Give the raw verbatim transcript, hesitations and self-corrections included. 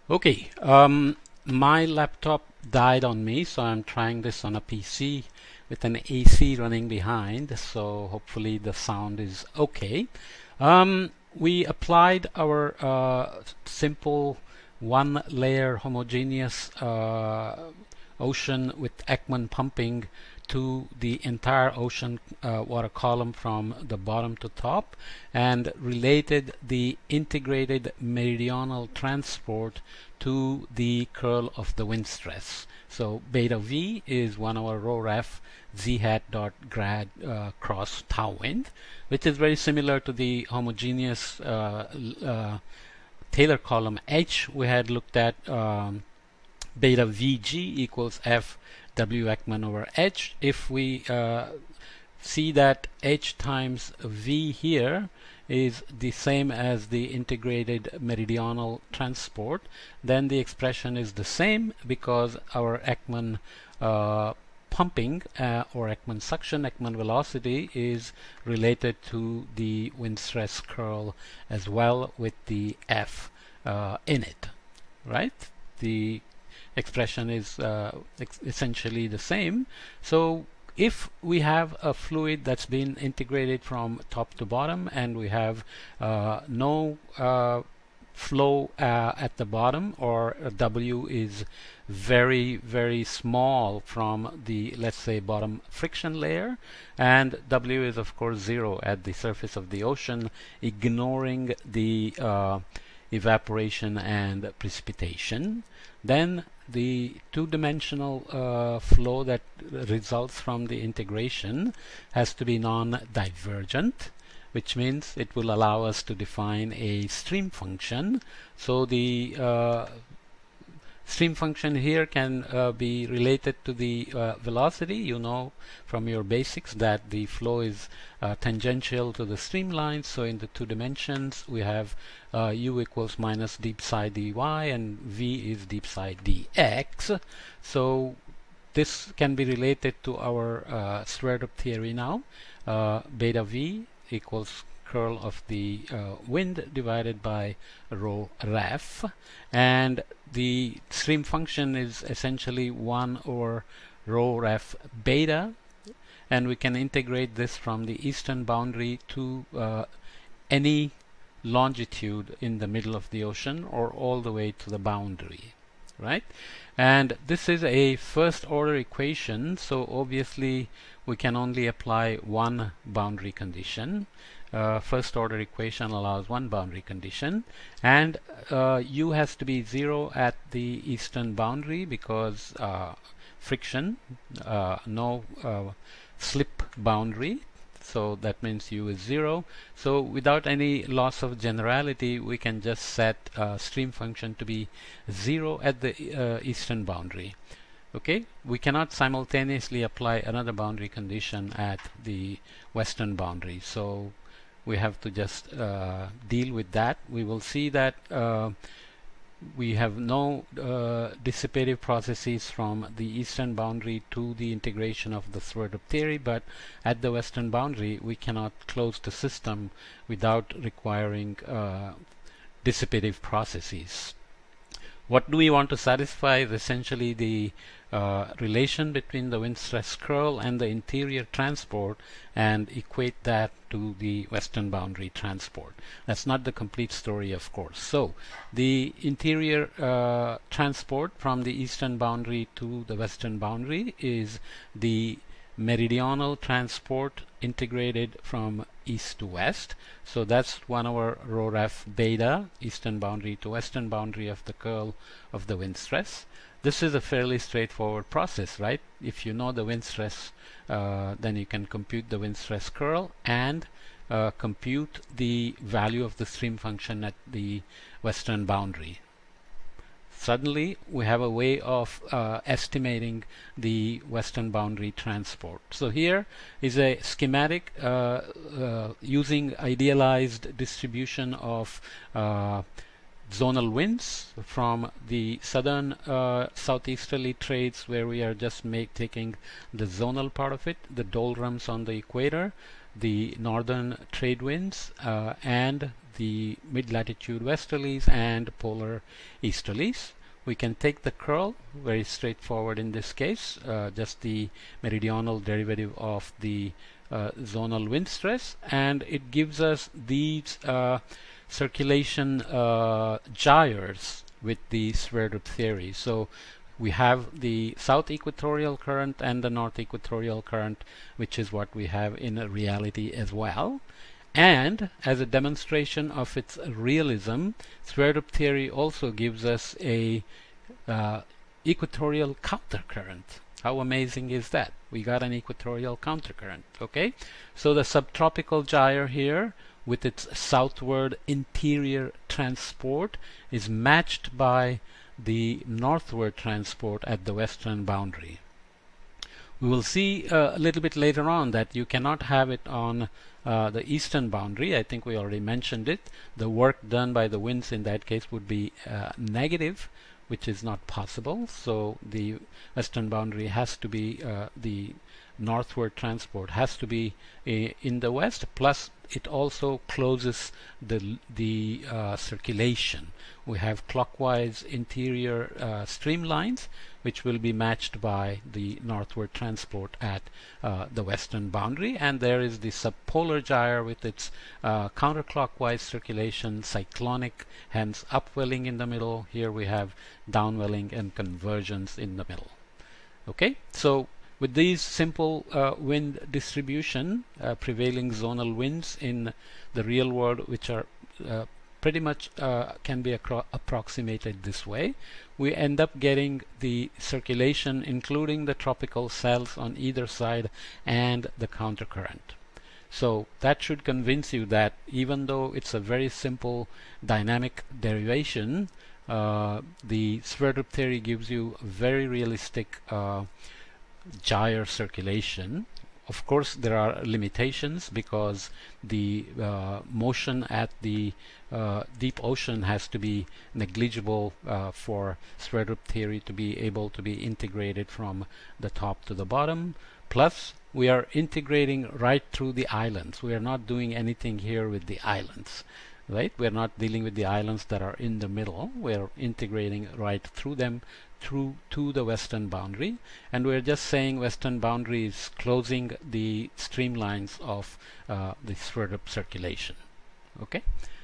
Okay, um, my laptop died on me, so I'm trying this on a P C with an A C running behind, so hopefully the sound is okay. Um, we applied our uh, simple one layer homogeneous uh, ocean with Ekman pumping to the entire ocean uh, water column from the bottom to top, and related the integrated meridional transport to the curl of the wind stress. So beta V is one over rho ref z hat dot grad uh, cross tau wind, which is very similar to the homogeneous uh, uh, Taylor column H we had looked at. Um, beta V G equals F W Ekman over H. If we uh, see that H times V here is the same as the integrated meridional transport, then the expression is the same because our Ekman uh, pumping uh, or Ekman suction, Ekman velocity is related to the wind stress curl as well with the F uh, in it, right? The expression is uh, ex essentially the same. So if we have a fluid that's been integrated from top to bottom and we have uh, no uh, flow uh, at the bottom, or W is very very small from the, let's say, bottom friction layer, and W is of course zero at the surface of the ocean, ignoring the uh, evaporation and precipitation, then the two-dimensional uh, flow that results from the integration has to be non-divergent, which means it will allow us to define a stream function. So the uh, stream function here can uh, be related to the uh, velocity. You know from your basics that the flow is uh, tangential to the streamline. So in the two dimensions we have uh, u equals minus deep psi dy and v is deep psi dx. So this can be related to our uh, Sverdrup theory now. Uh, beta v equals curl of the uh, wind divided by rho ref, and the stream function is essentially one over rho ref beta, and we can integrate this from the eastern boundary to uh, any longitude in the middle of the ocean or all the way to the boundary, right? And this is a first order equation, so obviously we can only apply one boundary condition. Uh, first order equation allows one boundary condition, and uh, u has to be zero at the eastern boundary because uh, friction, uh, no uh, slip boundary, so that means u is zero. So without any loss of generality, we can just set uh, stream function to be zero at the uh, eastern boundary. Okay, we cannot simultaneously apply another boundary condition at the western boundary, so we have to just uh, deal with that. We will see that uh, we have no uh, dissipative processes from the eastern boundary to the integration of the Sverdrup theory, but at the western boundary we cannot close the system without requiring uh, dissipative processes. What do we want to satisfy is essentially the uh, relation between the wind stress curl and the interior transport and equate that to the western boundary transport. That's not the complete story, of course. So the interior uh, transport from the eastern boundary to the western boundary is the meridional transport integrated from east to west. So that's one over rho ref beta, eastern boundary to western boundary of the curl of the wind stress. This is a fairly straightforward process, right? If you know the wind stress, uh, then you can compute the wind stress curl and uh, compute the value of the stream function at the western boundary. Suddenly we have a way of uh, estimating the western boundary transport. So here is a schematic uh, uh, using idealized distribution of uh, zonal winds from the southern uh, southeasterly trades, where we are just make taking the zonal part of it, the doldrums on the equator, the northern trade winds, uh, and the mid-latitude westerlies and polar easterlies. We can take the curl, very straightforward in this case, uh, just the meridional derivative of the uh, zonal wind stress, and it gives us these uh, circulation uh, gyres with the Sverdrup theory. So we have the south equatorial current and the north equatorial current, which is what we have in reality as well. And as a demonstration of its realism, Sverdrup theory also gives us a uh, equatorial countercurrent. How amazing is that? We got an equatorial countercurrent. Okay, so the subtropical gyre here with its southward interior transport is matched by the northward transport at the western boundary. We will see uh, a little bit later on that you cannot have it on uh, the eastern boundary. I think we already mentioned it. The work done by the winds in that case would be uh, negative, which is not possible. So the western boundary has to be, uh, the northward transport has to be uh, in the west, plus it also closes the, the uh, circulation. We have clockwise interior uh, streamlines, which will be matched by the northward transport at uh, the western boundary, and there is the subpolar gyre with its uh, counterclockwise circulation, cyclonic, hence upwelling in the middle. Here we have downwelling and convergence in the middle. Okay, so with these simple uh, wind distribution, uh, prevailing zonal winds in the real world, which are uh, pretty much uh, can be approximated this way, we end up getting the circulation including the tropical cells on either side and the countercurrent. So that should convince you that even though it's a very simple dynamic derivation, uh, the Sverdrup theory gives you very realistic uh, gyre circulation. Of course, there are limitations because the uh, motion at the uh, deep ocean has to be negligible uh, for Sverdrup theory to be able to be integrated from the top to the bottom. Plus, we are integrating right through the islands. We are not doing anything here with the islands. Right? We're not dealing with the islands that are in the middle. We're integrating right through them through to the western boundary, and we're just saying western boundary is closing the streamlines of uh, the Sverdrup circulation. Okay,